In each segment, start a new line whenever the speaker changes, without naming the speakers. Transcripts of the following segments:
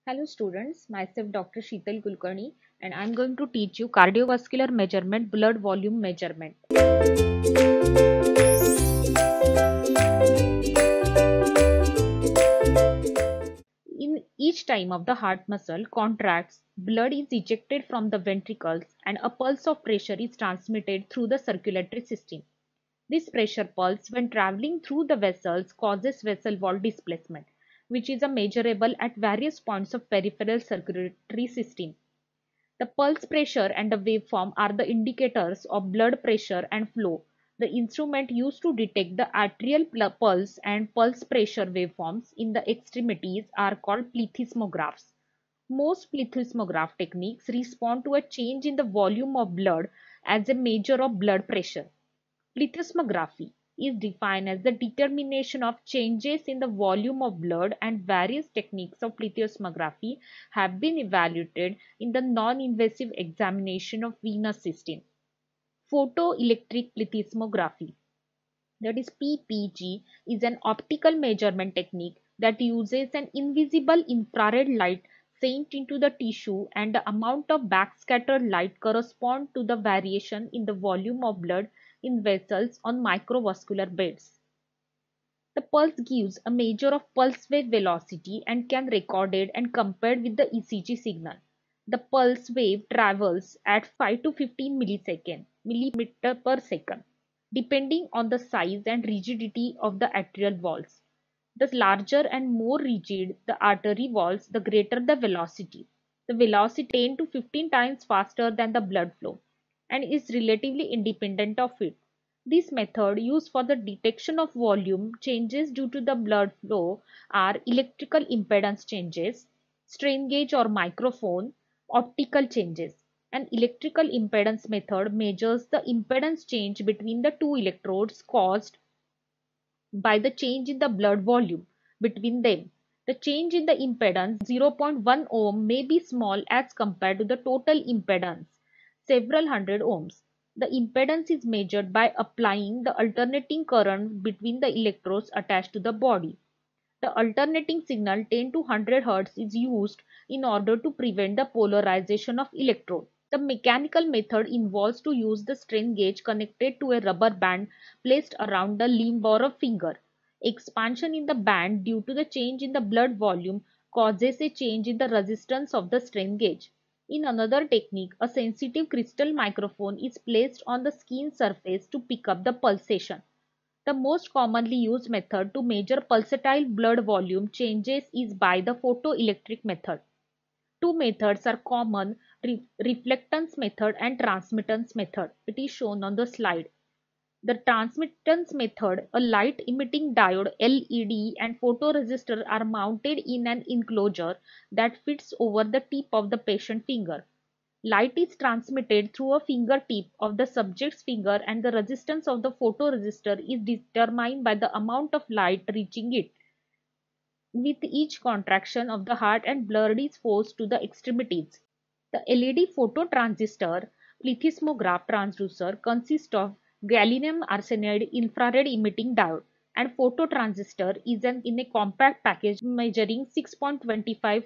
Hello students, myself Dr. Sheetal Kulkarni and I am going to teach you cardiovascular measurement, blood volume measurement. In each time of the heart muscle contracts, blood is ejected from the ventricles and a pulse of pressure is transmitted through the circulatory system. This pressure pulse when traveling through the vessels causes vessel wall displacement, which is a measurable at various points of peripheral circulatory system. The pulse pressure and the waveform are the indicators of blood pressure and flow. The instrument used to detect the arterial pulse and pulse pressure waveforms in the extremities are called plethysmographs. Most plethysmograph techniques respond to a change in the volume of blood as a measure of blood pressure. Plethysmography is defined as the determination of changes in the volume of blood, and various techniques of plethysmography have been evaluated in the non-invasive examination of venous system. Photoelectric plethysmography, that is PPG, is an optical measurement technique that uses an invisible infrared light sent into the tissue, and the amount of backscattered light corresponds to the variation in the volume of blood in vessels on microvascular beds. The pulse gives a measure of pulse wave velocity and can be recorded and compared with the ECG signal. The pulse wave travels at 5 to 15 millimeter per second, depending on the size and rigidity of the arterial walls. The larger and more rigid the artery walls, the greater the velocity. The velocity 10 to 15 times faster than the blood flow and is relatively independent of it. This method used for the detection of volume changes due to the blood flow are electrical impedance changes, strain gauge or microphone, optical changes. An electrical impedance method measures the impedance change between the two electrodes caused by the change in the blood volume between them. The change in the impedance 0.1 ohm may be small as compared to the total impedance, several hundred ohms. The impedance is measured by applying the alternating current between the electrodes attached to the body. The alternating signal 10 to 100 Hz is used in order to prevent the polarization of electrode. The mechanical method involves to use the strain gauge connected to a rubber band placed around the limb or a finger. Expansion in the band due to the change in the blood volume causes a change in the resistance of the strain gauge. In another technique, a sensitive crystal microphone is placed on the skin surface to pick up the pulsation. The most commonly used method to measure pulsatile blood volume changes is by the photoelectric method. Two methods are common, reflectance method and transmittance method. It is shown on the slide. The transmittance method, a light emitting diode LED and photoresistor are mounted in an enclosure that fits over the tip of the patient finger. Light is transmitted through a fingertip of the subject's finger, and the resistance of the photoresistor is determined by the amount of light reaching it. With each contraction of the heart and blood is forced to the extremities. The LED phototransistor plethysmograph transducer consists of gallium arsenide infrared emitting diode, and phototransistor is in a compact package measuring 6.25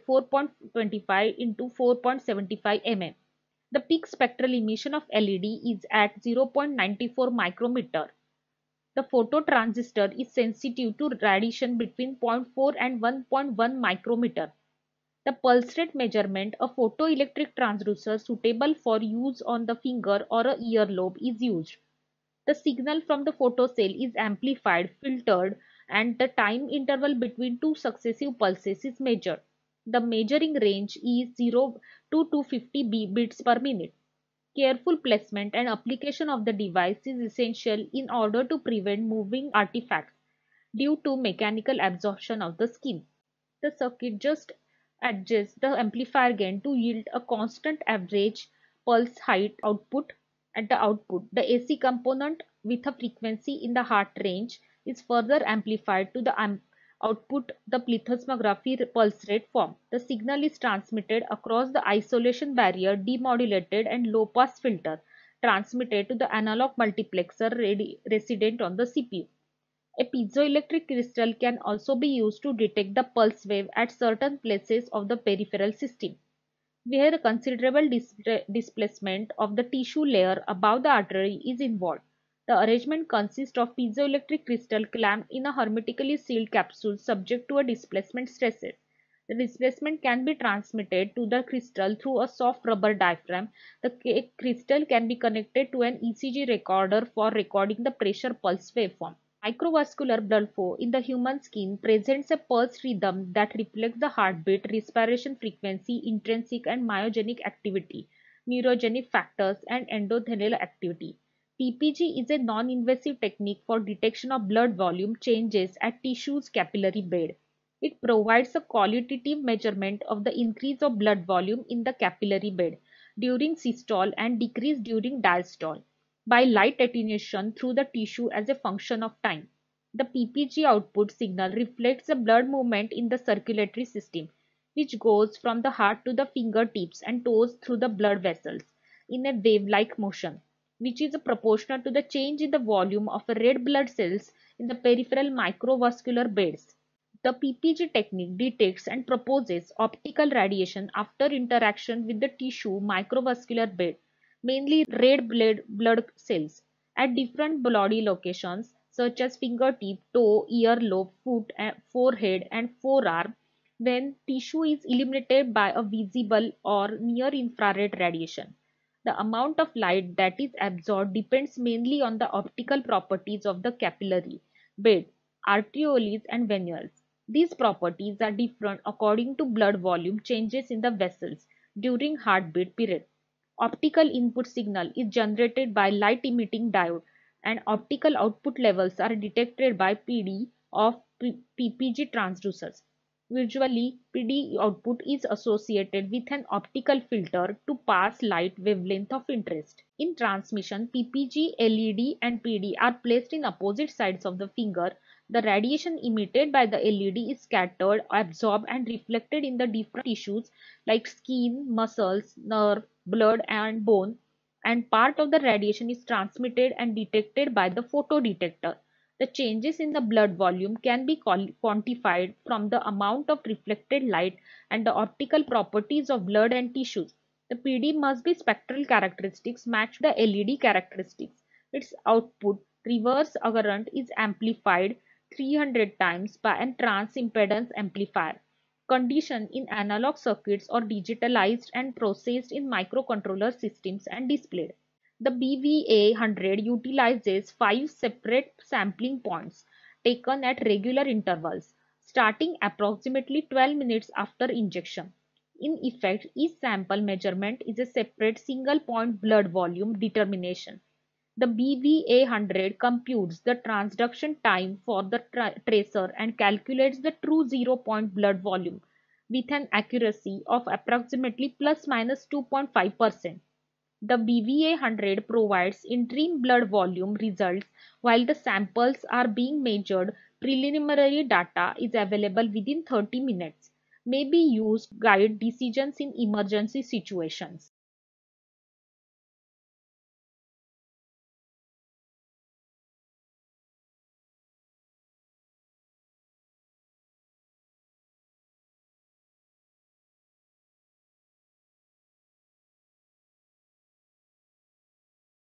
4.25 into 4.75 mm. The peak spectral emission of LED is at 0.94 micrometer. The phototransistor is sensitive to radiation between 0.4 and 1.1 micrometer. The pulse rate measurement, a photoelectric transducer suitable for use on the finger or a earlobe, is used. The signal from the photocell is amplified, filtered, and the time interval between two successive pulses is measured. The measuring range is 0 to 250 bits per minute. Careful placement and application of the device is essential in order to prevent moving artifacts due to mechanical absorption of the skin. The circuit just adjusts the amplifier gain to yield a constant average pulse height output at the output. The AC component with a frequency in the heart range is further amplified to the output the plethysmography pulse rate form. The signal is transmitted across the isolation barrier, demodulated and low pass filter transmitted to the analog multiplexer resident on the CPU. A piezoelectric crystal can also be used to detect the pulse wave at certain places of the peripheral system, where considerable displacement of the tissue layer above the artery is involved. The arrangement consists of piezoelectric crystal clamped in a hermetically sealed capsule subject to a displacement stresses. The displacement can be transmitted to the crystal through a soft rubber diaphragm. The crystal can be connected to an ECG recorder for recording the pressure pulse waveform. Microvascular blood flow in the human skin presents a pulse rhythm that reflects the heartbeat, respiration frequency, intrinsic and myogenic activity, neurogenic factors, and endothelial activity. PPG is a non-invasive technique for detection of blood volume changes at tissue's capillary bed. It provides a qualitative measurement of the increase of blood volume in the capillary bed during systole and decrease during diastole by light attenuation through the tissue as a function of time. The PPG output signal reflects the blood movement in the circulatory system, which goes from the heart to the fingertips and toes through the blood vessels in a wave-like motion, which is proportional to the change in the volume of red blood cells in the peripheral microvascular beds. The PPG technique detects and proposes optical radiation after interaction with the tissue microvascular bed, mainly red blood cells, at different body locations such as fingertip, toe, earlobe, foot, forehead, and forearm when tissue is illuminated by a visible or near infrared radiation. The amount of light that is absorbed depends mainly on the optical properties of the capillary bed, arterioles, and venules. These properties are different according to blood volume changes in the vessels during heartbeat period. Optical input signal is generated by light emitting diode, and optical output levels are detected by PD of PPG transducers. Usually, PD output is associated with an optical filter to pass light wavelength of interest. In transmission, PPG, LED, and PD are placed in opposite sides of the finger. The radiation emitted by the LED is scattered, absorbed, and reflected in the different tissues like skin, muscles, nerve, blood, and bone, and part of the radiation is transmitted and detected by the photodetector. The changes in the blood volume can be quantified from the amount of reflected light and the optical properties of blood and tissues. The PD must be spectral characteristics match the LED characteristics. Its output reverse current is amplified 300 times by a transimpedance amplifier condition in analog circuits or digitalized and processed in microcontroller systems and displayed. The BVA100 utilizes 5 separate sampling points taken at regular intervals, starting approximately 12 minutes after injection. In effect, each sample measurement is a separate single point blood volume determination. The BVA100 computes the transduction time for the tracer and calculates the true zero-point blood volume with an accuracy of approximately plus minus 2.5%. The BVA100 provides interim blood volume results while the samples are being measured. Preliminary data is available within 30 minutes. May be used to guide decisions in emergency situations.